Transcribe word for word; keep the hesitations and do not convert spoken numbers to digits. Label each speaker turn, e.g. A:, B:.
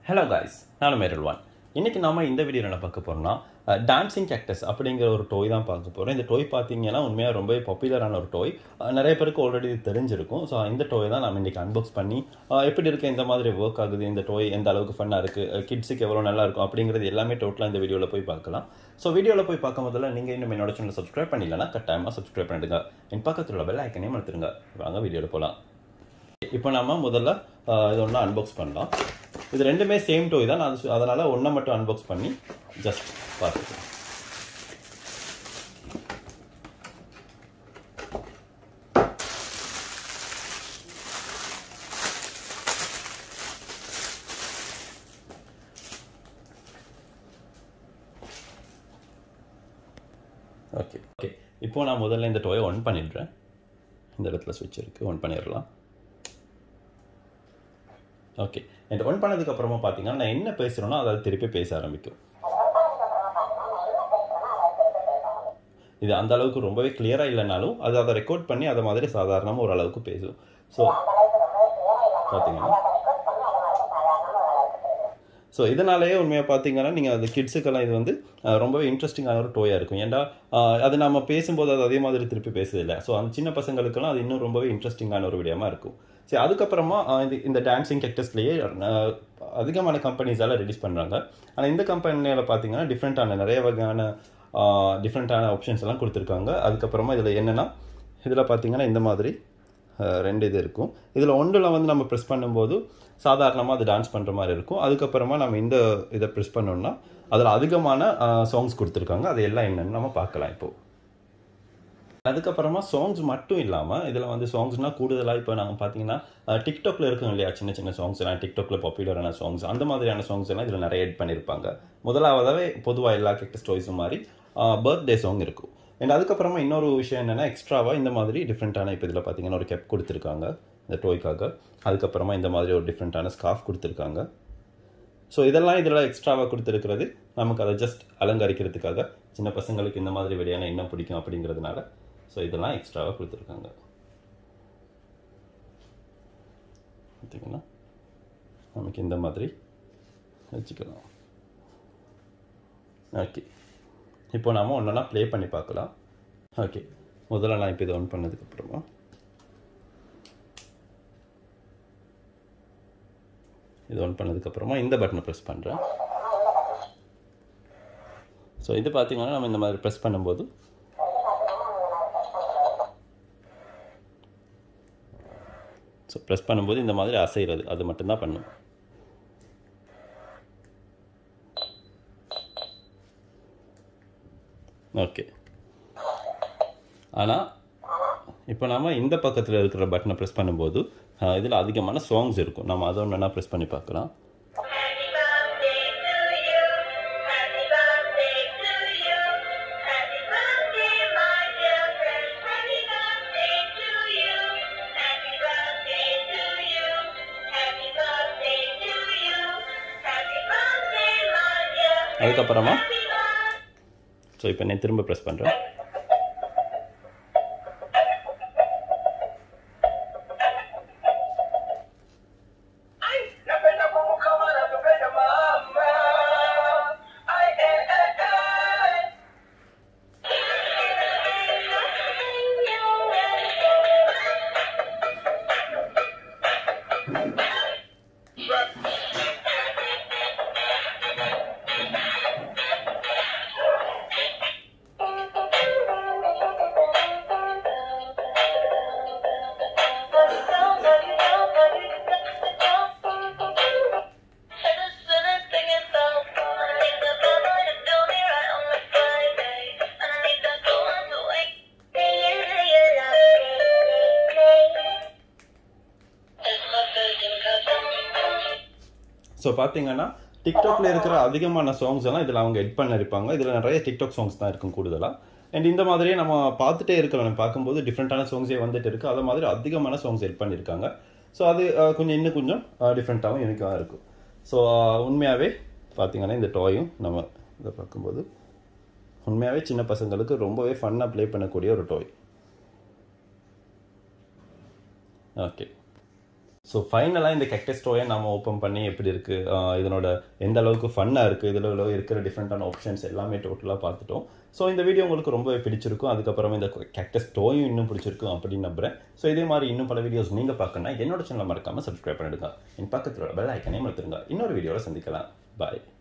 A: Hello guys, நான் Umair Rilwan. இன்னைக்கு நாம இந்த வீடியோல என்ன பார்க்க போறோம்னா டான்சிங் கேக்டஸ் அப்படிங்கிற ஒரு டாய் தான் பார்க்க போறோம். இந்த டாய் பாத்தீங்கன்னா உண்மையா ரொம்ப பாப்புலரான ஒரு டாய். நிறைய பேருக்கு ஆல்ரெடி தெரிஞ்சிருக்கும். சோ இந்த டாய் தான் நாம இன்னைக்கு அன்பாக்ஸ் பண்ணி எப்படி இருக்கு, இந்த மாதிரி வர்க் ஆகுது, இந்த டாய் எந்த அளவுக்கு ஃபன்னா இருக்கு, கிட்ஸ்க்கு எவ்வளவு நல்லா இருக்கும் அப்படிங்கிறது எல்லாமே டோட்டலா இந்த வீடியோல போய் பார்க்கலாம். சோ வீடியோல போய் பார்க்க முதல்ல நீங்க இன்னும் என்னோட சேனலை சப்ஸ்கிரைப் பண்ணலனா கட்டாயமா சப்ஸ்கிரைப் பண்ணிடுங்க. இந்த பக்கத்துல உள்ள பெல் ஐகானையும் அழுத்துங்க. வாங்க வீடியோல போலாம். இப்போ நாம முதல்ல இது ஒண்ணா அன்பாக்ஸ் பண்ணலாம். இது ரெண்டுமே சேம் டாய் தான். நான் அதனால ஒண்ணை மட்டும் அன்பாக்ஸ் பண்ணி ஜஸ்ட் பார்த்துக்கிறேன். ஓகே ஓகே இப்போ நான் முதல்ல இந்த டாயை ஆன் பண்ணிடுறேன். இந்த இடத்துல ஸ்விட்ச் இருக்கு, ஆன் பண்ணிடலாம். ஓகே, அண்ட் ஒன் பண்ணதுக்கு அப்புறமா பார்த்தீங்கன்னா நான் என்ன பேசுகிறேனோ அதை திருப்பி பேச ஆரம்பிக்கும். இது அந்த அளவுக்கு ரொம்பவே கிளியராக இல்லைனாலும் அது அதை ரெக்கார்ட் பண்ணி அதை மாதிரி சாதாரணமாக ஓரளவுக்கு பேசும். ஸோ பார்த்தீங்கன்னா ஸோ இதனாலேயே உண்மையாக பார்த்தீங்கன்னா நீங்கள் அது கிட்ஸுக்கெல்லாம் இது வந்து ரொம்பவே இன்ட்ரெஸ்டிங்கான ஒரு டோயாக இருக்கும். ஏன்டா அது நம்ம பேசும்போது அது அதே மாதிரி திருப்பி பேசுதில்லை. ஸோ அந்த சின்ன பசங்களுக்கெல்லாம் அது இன்னும் ரொம்பவே இன்ட்ரெஸ்டிங்கான ஒரு விடயமாக இருக்கும். சரி, அதுக்கப்புறமா இந்த இந்த டான்சிங் கேக்டஸ்லேயே அதிகமான கம்பெனிஸால் ரிலீஸ் பண்ணுறாங்க. ஆனால் இந்த கம்பெனியில் பார்த்தீங்கன்னா டிஃப்ரெண்ட்டான நிறைய வகையான டிஃப்ரெண்ட்டான ஆப்ஷன்ஸ் எல்லாம் கொடுத்துருக்காங்க. அதுக்கப்புறமா இதில் என்னென்னா இதில் பார்த்தீங்கன்னா இந்த மாதிரி ரெண்டு இது இருக்கும். இதில் ஒன்றில் வந்து நம்ம ப்ரெஸ் பண்ணும்போது சாதாரணமாக அது டான்ஸ் பண்ணுற மாதிரி இருக்கும். அதுக்கப்புறமா நம்ம இந்த இதை ப்ரெஸ் பண்ணோம்னா அதில் அதிகமான சாங்ஸ் கொடுத்துருக்காங்க. அது எல்லாம் என்னென்னு நம்ம பார்க்கலாம் இப்போது. அதுக்கப்புறமா சாங்ஸ் மட்டும் இல்லாமல் இதில் வந்து சாங்ஸ்னால் கூடுதலாக இப்போ நாங்கள் பார்த்தீங்கன்னா டிக்டாக்ல இருக்குங்க இல்லையா, சின்ன சின்ன சாங்ஸ் எல்லாம் டிக்டாக்ல பாப்புலரான சாங்ஸ், அந்த மாதிரியான சாங்ஸ் எல்லாம் இதில் நிறைய எட் பண்ணியிருப்பாங்க. முதலாவதாகவே பொதுவாக எல்லா கேக்டஸ் டாய்ஸும் மாதிரி பர்த்டே சாங் இருக்கும். அண்ட் அதுக்கப்புறமா இன்னொரு விஷயம் என்னென்னா எக்ஸ்ட்ராவாக இந்த மாதிரி டிஃப்ரெண்ட்டான இப்போ இதில் பார்த்தீங்கன்னா ஒரு கெப் கொடுத்துருக்காங்க இந்த டோய்க்காக. அதுக்கப்புறமா இந்த மாதிரி ஒரு டிஃப்ரெண்ட்டான ஸ்கார்ஃப் கொடுத்துருக்காங்க. ஸோ இதெல்லாம் இதில் எக்ஸ்ட்ராவாக கொடுத்துருக்கிறது நமக்கு அதை ஜஸ்ட் அலங்கரிக்கிறதுக்காக, சின்ன பசங்களுக்கு இந்த மாதிரி வெளியான என்ன பிடிக்கும் அப்படிங்கிறதுனால. ஸோ இதெல்லாம் எக்ஸ்ட்ராவாக கொடுத்துருக்காங்க. பார்த்தீங்கன்னா நமக்கு இந்த மாதிரி வச்சுக்கலாம். ஓகே, இப்போ நாம் ஒன்றா ப்ளே பண்ணி பார்க்கலாம். ஓகே, முதல்ல நான் இப்போ இதை ஆன் பண்ணதுக்கப்புறமா இது ஆன் பண்ணதுக்கப்புறமா இந்த பட்டனை ப்ரெஸ் பண்ணுறேன். ஸோ இது பார்த்தீங்கன்னா நம்ம இந்த மாதிரி ப்ரெஸ் பண்ணும்போது ஸோ ப்ரெஸ் பண்ணும்போது இந்த மாதிரி அசைகிறது அது மட்டும்தான் பண்ணும். ஓகே, ஆனால் இப்போ நம்ம இந்த பக்கத்தில் இருக்கிற பட்டனை ப்ரெஸ் பண்ணும்போது இதில் அதிகமான சாங்ஸ் இருக்கும். நம்ம அதை ஒன்றா ப்ரெஸ் பண்ணி பார்க்கலாம். அதுக்கப்புறமா ஸோ இப்போ நான் திரும்ப ப்ரெஸ் பண்ணுறேன். ஸோ பார்த்தீங்கன்னா டிக்டாக்ல இருக்கிற அதிகமான சாங்ஸ் எல்லாம் இதில் அவங்க எட் பண்ணிருப்பாங்க. இதில் நிறைய டிக்டாக் சாங்ஸ் தான் இருக்கும் கூடுதலாக. அண்ட் இந்த மாதிரியே நம்ம பார்த்துட்டே இருக்கலாம், பார்க்கும்போது டிஃப்ரெண்ட்டான சாங்ஸே வந்துட்டு இருக்குது. அது மாதிரி அதிகமான சாங்ஸ் எட் பண்ணியிருக்காங்க. ஸோ அது கொஞ்சம் இன்னும் கொஞ்சம் டிஃப்ரெண்ட்டாகவும் யூனிக்காக இருக்கும். ஸோ உண்மையாகவே பார்த்தீங்கன்னா இந்த டாயும் நம்ம இதை பார்க்கும்போது உண்மையாகவே சின்ன பசங்களுக்கு ரொம்பவே ஃபன்னாக ப்ளே பண்ணக்கூடிய ஒரு டாய். ஓகே, ஸோ ஃபைனலாக இந்த கேக்டஸ் டோயை நம்ம ஓப்பன் பண்ணி எப்படி இருக்குது, இதனோட எந்த அளவுக்கு ஃபன்னாக இருக்குது, இதில் இருக்கிற டிஃப்ரெண்ட்டான ஆப்ஷன்ஸ் எல்லாமே டோட்டலாக பார்த்துட்டோம். ஸோ இந்த வீடியோ உங்களுக்கு ரொம்பவே பிடிச்சிருக்கும். அதுக்கப்புறமா இந்த கேக்டஸ் டோயும் இன்னும் பிடிச்சிருக்கும் அப்படின்னு நம்புறேன். ஸோ இதே மாதிரி இன்னும் பல வீடியோஸ் நீங்கள் பார்க்கணும்னா என்னோட சேனலை மறக்காமல் சப்ஸ்கிரைப் பண்ணிடுங்க. என் பக்கத்தில் பெல் ஐக்கனே மறந்துடுங்க. இன்னொரு வீடியோவில் சந்திக்கலாம். பாய்.